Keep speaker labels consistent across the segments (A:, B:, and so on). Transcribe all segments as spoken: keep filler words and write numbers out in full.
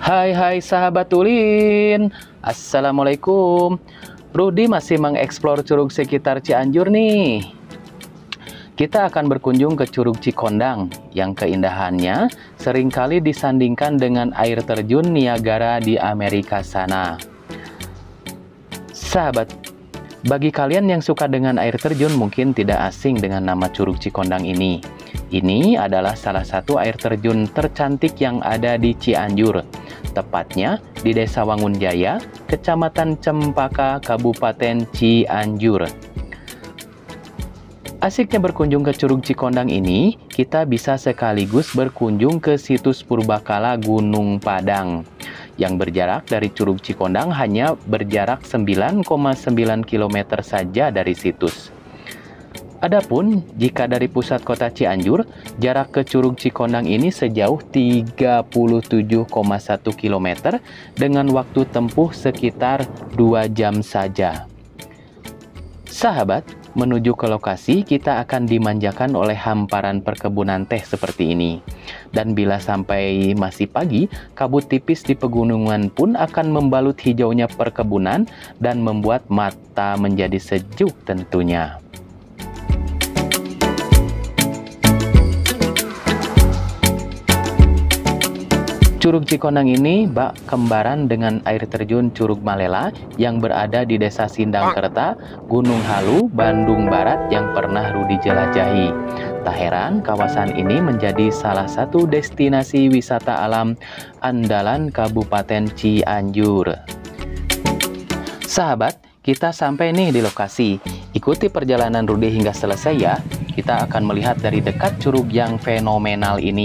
A: Hai hai sahabat Ulin, Assalamualaikum. Rudi masih mengeksplor curug sekitar Cianjur nih. Kita akan berkunjung ke Curug Cikondang yang keindahannya seringkali disandingkan dengan air terjun Niagara di Amerika sana. Sahabat, bagi kalian yang suka dengan air terjun mungkin tidak asing dengan nama Curug Cikondang ini. Ini adalah salah satu air terjun tercantik yang ada di Cianjur, tepatnya di Desa Wangunjaya, Kecamatan Cempaka, Kabupaten Cianjur. Asiknya berkunjung ke Curug Cikondang ini, kita bisa sekaligus berkunjung ke situs purbakala Gunung Padang, yang berjarak dari Curug Cikondang hanya berjarak sembilan koma sembilan kilometer saja dari situs. Adapun, jika dari pusat kota Cianjur, jarak ke Curug Cikondang ini sejauh tiga puluh tujuh koma satu kilometer dengan waktu tempuh sekitar dua jam saja. Sahabat, menuju ke lokasi kita akan dimanjakan oleh hamparan perkebunan teh seperti ini. Dan bila sampai masih pagi, kabut tipis di pegunungan pun akan membalut hijaunya perkebunan dan membuat mata menjadi sejuk tentunya. Curug Cikondang ini bak kembaran dengan air terjun Curug Malela yang berada di Desa Sindangkerta, Gunung Halu, Bandung Barat yang pernah Rudi jelajahi. Tak heran kawasan ini menjadi salah satu destinasi wisata alam andalan Kabupaten Cianjur. Sahabat, kita sampai nih di lokasi. Ikuti perjalanan Rudi hingga selesai ya. Kita akan melihat dari dekat curug yang fenomenal ini.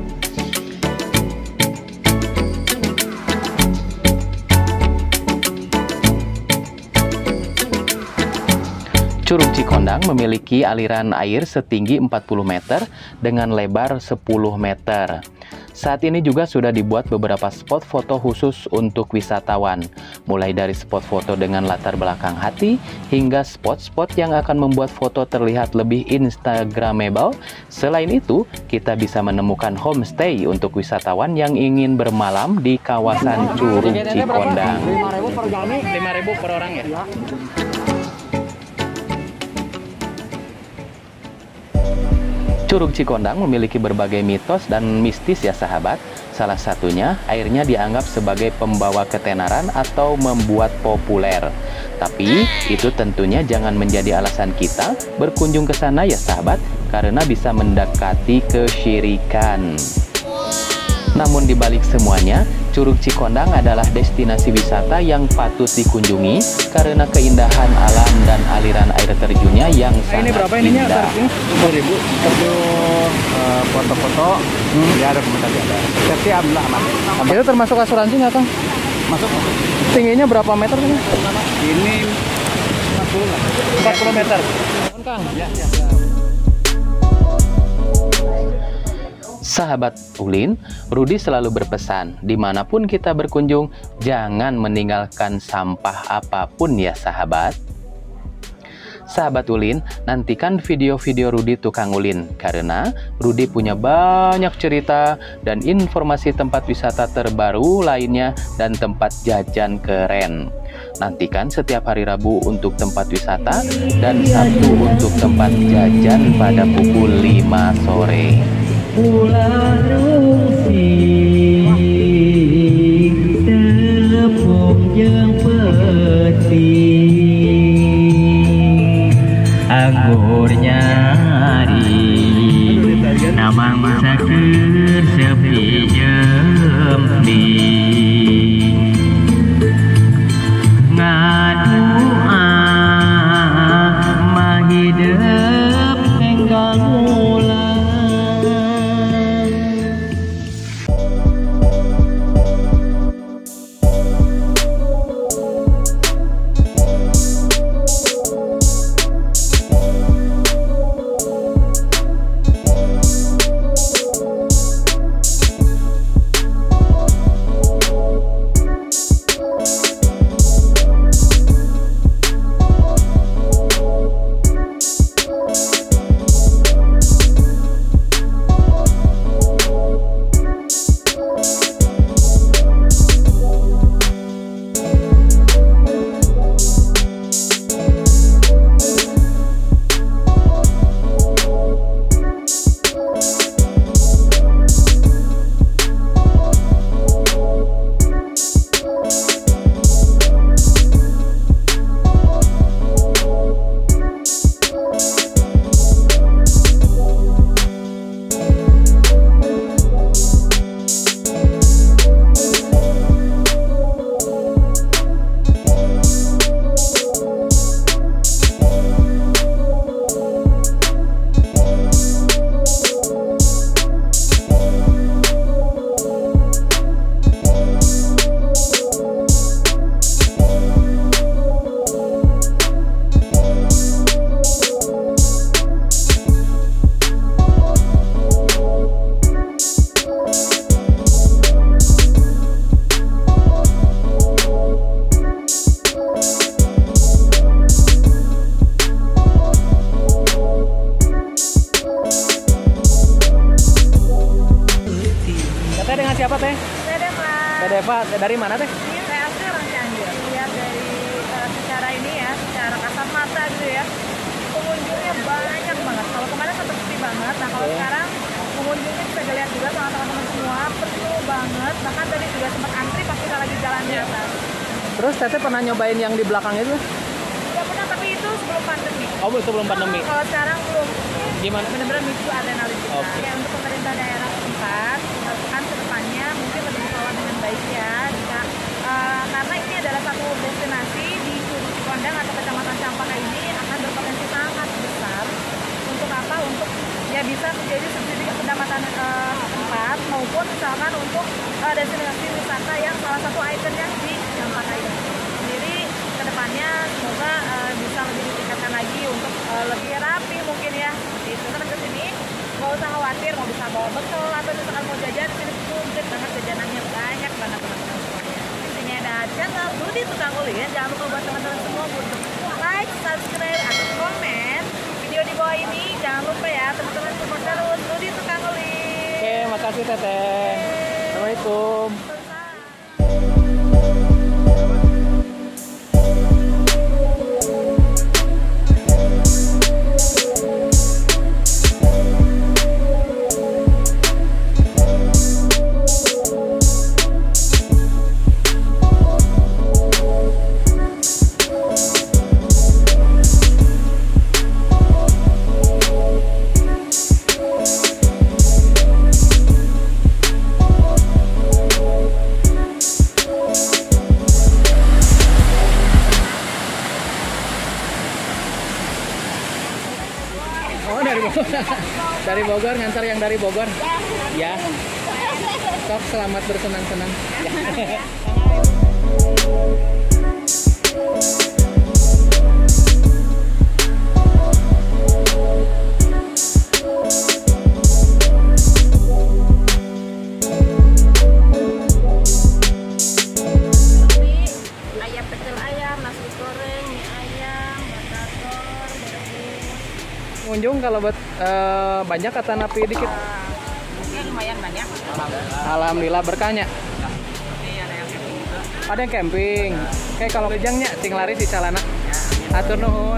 A: Curug Cikondang memiliki aliran air setinggi empat puluh meter dengan lebar sepuluh meter. Saat ini juga sudah dibuat beberapa spot foto khusus untuk wisatawan, mulai dari spot foto dengan latar belakang hati, hingga spot-spot yang akan membuat foto terlihat lebih instagramable. Selain itu, kita bisa menemukan homestay untuk wisatawan yang ingin bermalam di kawasan Curug Cikondang. lima ribu per orang ya? Curug Cikondang memiliki berbagai mitos dan mistis ya sahabat. Salah satunya airnya dianggap sebagai pembawa ketenaran atau membuat populer. Tapi itu tentunya jangan menjadi alasan kita berkunjung ke sana ya sahabat, karena bisa mendekati kesyirikan. Namun dibalik semuanya, Curug Cikondang adalah destinasi wisata yang patut dikunjungi karena keindahan alam dan aliran air terjunnya yang
B: nah,
A: sangat
B: ini berapa ininya,
A: indah.
B: sepuluh ribu untuk foto-foto, hmm. ya dokumentasi ada. Safety alhamdulillah aman.
A: Itu termasuk asuransi nggak Kang?
B: Masuk.
A: Tingginya berapa meter ini?
B: Ini empat puluh lah. empat puluh meter.
A: Kang.
B: Ya, ya.
A: Sahabat Ulin, Rudi selalu berpesan, dimanapun kita berkunjung, jangan meninggalkan sampah apapun ya sahabat. Sahabat Ulin, nantikan video-video Rudi Tukang Ulin, karena Rudi punya banyak cerita dan informasi tempat wisata terbaru lainnya dan tempat jajan keren. Nantikan setiap hari Rabu untuk tempat wisata dan Sabtu untuk tempat jajan pada pukul lima sore.
C: Ulah rungsing tepuk jeung peuting anggur nyari namang sakeur sepi jempling ngadua mah hideep enggang ulang.
A: Teteh dengan siapa teh?
D: Saya Deva.
A: Teh Deva, dari mana teh?
D: Ini saya asli orang Cianjur. Lihat dari uh, secara ini ya, secara kasat mata gitu ya, pengunjungnya banyak banget. Kalau kemarin sempat sepi banget, nah kalau
A: Oke.
D: sekarang pengunjungnya bisa dilihat juga sama teman-teman semua, penuh banget. Bahkan tadi juga sempat antri pas kita lagi jalan di atas.
A: Terus Teteh pernah nyobain yang di belakang itu?
D: Udah pernah, tapi itu sebelum pandemi.
A: Oh, itu belum pandemi.
D: Oh, kalau sekarang belum.
A: Gimana?
D: Benar-benar micu adrenalin kita.
A: Oke.
D: Ya, untuk pemerintah daerah setempat, diharapkan ke depannya mungkin lebih dikelola dengan baik ya. Jika, uh, karena ini adalah satu destinasi di Curug Cikondang atau Kecamatan Campaka ini akan berpotensi sangat besar. Untuk apa? Untuk ya bisa menjadi subsidi pendapatan uh, tempat maupun misalkan untuk uh, destinasi wisata yang salah satu ikonnya di Campaka ini. Jadi kedepannya semoga uh, bisa lebih ditingkatkan lagi untuk uh, lebih rapi mungkin ya. Itu kan ke sini nggak usah khawatir mau bisa bawa bekal atau misalkan mau jajan di sini komplit banget jajanannya banyak banget teman-teman semuanya. Di sini ada channel Rudy Tukang Uli ya. Jangan lupa buat teman-teman semua untuk like, subscribe, atau komen video di bawah ini. Jangan lupa ya teman-teman support terus Rudy Tukang Uli.
A: Oke, makasih Teteh. Assalamualaikum. Oh, dari Bogor. Dari Bogor ngantar yang dari Bogor. Ya. Sok selamat bersenang-senang. Ya.
D: Ayam pecel ayam, nasi goreng, mie ayam, batagor, rebus.
A: Pengunjung kalau buat eh, banyak kata napi dikit.
D: Mungkin lumayan banyak.
A: Alhamdulillah berkahnya. Ada yang camping. Kayak kalau kejangnya ting lari di calana. Atur nuhun.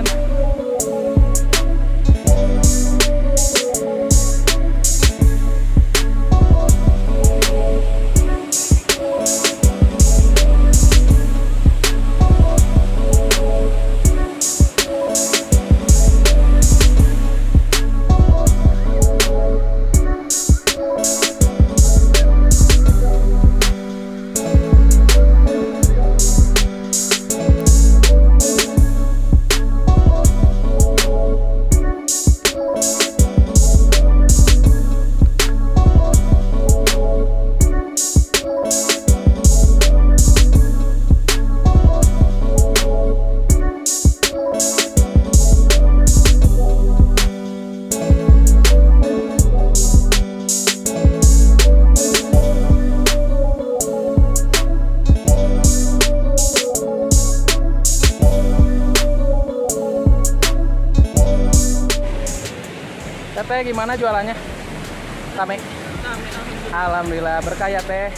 A: Teteh gimana jualannya? Rame? Alhamdulillah berkah ya Teh.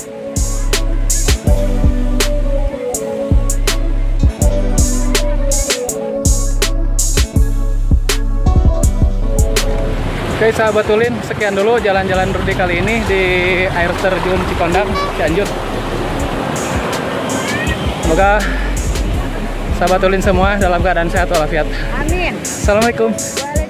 A: Oke sahabat Ulin, sekian dulu jalan-jalan Rudy kali ini di air terjun Cikondang, Cianjur. Semoga sahabat Ulin semua dalam keadaan sehat walafiat.
D: Amin.
A: Assalamualaikum.
D: Waalaikumsalam.